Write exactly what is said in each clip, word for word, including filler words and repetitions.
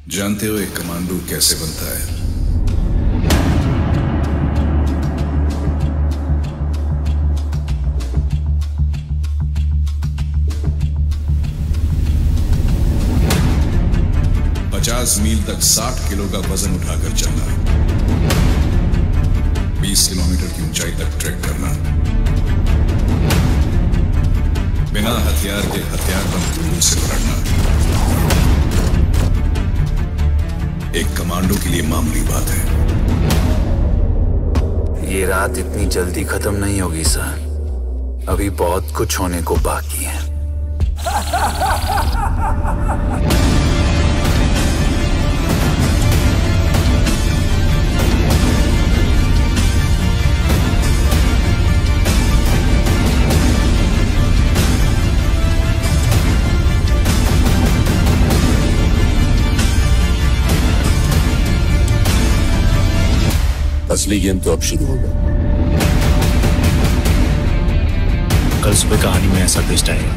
जानते हो एक कमांडो कैसे बनता है? पचास मील तक साठ किलो का वजन उठाकर चलना, बीस किलोमीटर की ऊंचाई तक ट्रैक करना, बिना हथियार के हथियारबंद ग्रुप से लड़ना, एक कमांडो के लिए मामूली बात है। ये रात इतनी जल्दी खत्म नहीं होगी सर, अभी बहुत कुछ होने को बाकी है। असली गेम तो अब शुरू होगा। कल सुबह कहानी में ऐसा ट्विस्ट आएगा,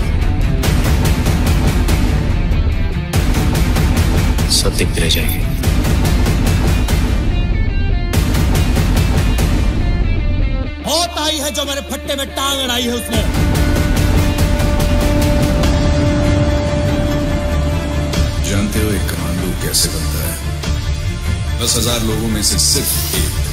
सब देखते रह जाएंगे। बहुत आई है जो मेरे फट्टे में टांग अड़ाई है उसने। जानते हो एक कमांडो कैसे बनता है? दस हजार लोगों में से सिर्फ एक